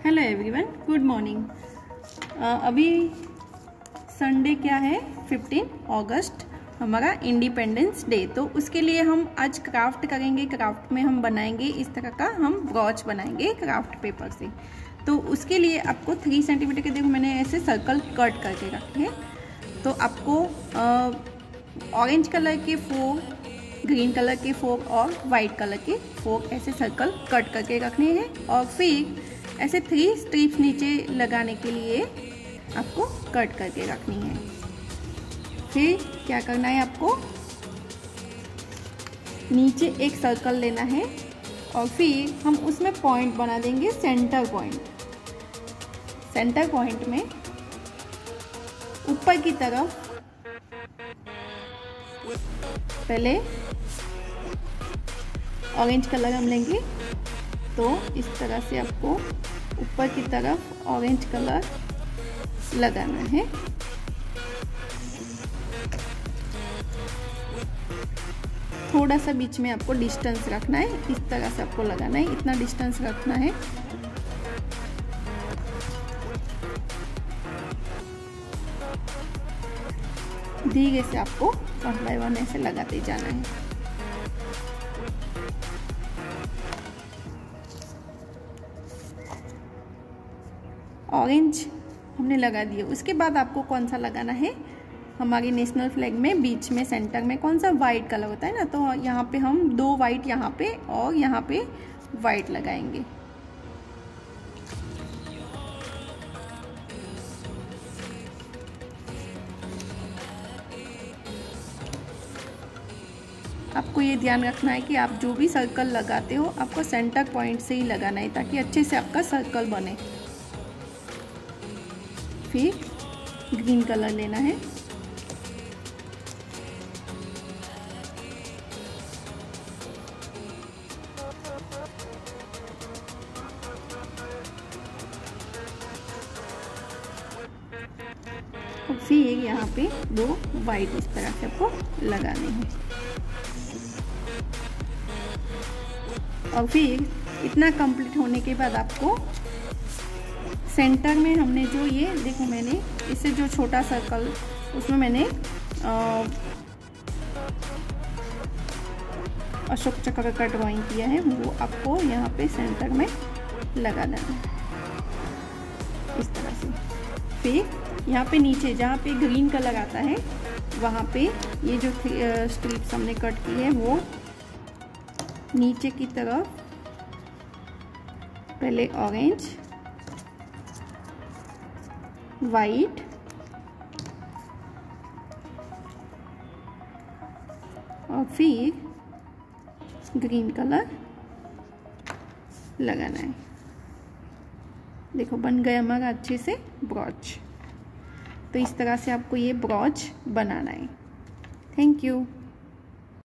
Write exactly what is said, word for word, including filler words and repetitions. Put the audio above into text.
Hello everyone, good morning. अभी Sunday क्या है, पंद्रह अगस्त, हमारा इंडिपेंडेंस डे। तो उसके लिए हम आज क्राफ्ट करेंगे। क्राफ्ट में हम बनाएंगे इस तरह का, हम ब्रॉच बनाएंगे क्राफ्ट पेपर से। तो उसके लिए आपको थ्री सेंटीमीटर के, देखो मैंने ऐसे सर्कल कट करके रखे हैं। तो आपको ऑरेंज कलर के फोर, ग्रीन कलर के फोर और वाइट कलर के फोर ऐसे सर्कल कट करके रखने हैं। और फिर ऐसे थ्री स्ट्रिप्स नीचे लगाने के लिए आपको कट करके रखनी है। फिर क्या करना है, आपको नीचे एक सर्कल लेना है और फिर हम उसमें पॉइंट बना देंगे, सेंटर पॉइंट। सेंटर पॉइंट में ऊपर की तरफ पहले ऑरेंज कलर हम लेंगे। तो इस तरह से आपको ऊपर की तरफ ऑरेंज कलर लगाना है। थोड़ा सा बीच में आपको डिस्टेंस रखना है, इस तरह से आपको लगाना है, इतना डिस्टेंस रखना है। धीरे से आपको वन बाय वन ऐसे लगाते जाना है। ऑरेंज हमने लगा दिया। उसके बाद आपको कौन सा लगाना है, हमारी नेशनल फ्लैग में बीच में सेंटर में कौन सा वाइट कलर होता है ना, तो यहाँ पे हम दो वाइट यहाँ पे और यहाँ पे वाइट लगाएंगे। आपको ये ध्यान रखना है कि आप जो भी सर्कल लगाते हो आपको सेंटर पॉइंट से ही लगाना है, ताकि अच्छे से आपका सर्कल बने। फिर ग्रीन कलर लेना है। और फिर यहाँ पे दो वाइट इस तरह से आपको लगाने हैं। और फिर इतना कंप्लीट होने के बाद आपको सेंटर में हमने जो ये देखो, मैंने इससे जो छोटा सर्कल उसमें मैंने अशोक चक्र का ड्राइंग किया है, वो आपको यहाँ पे सेंटर में लगा देना है इस तरह से। फिर यहाँ पे नीचे जहाँ पे ग्रीन कलर आता है वहाँ पे ये जो स्ट्रिप्स हमने कट की है वो नीचे की तरफ पहले ऑरेंज, वाइट और फिर ग्रीन कलर लगाना है। देखो बन गया हमारा अच्छे से ब्रॉच। तो इस तरह से आपको ये ब्रॉच बनाना है। Thank you.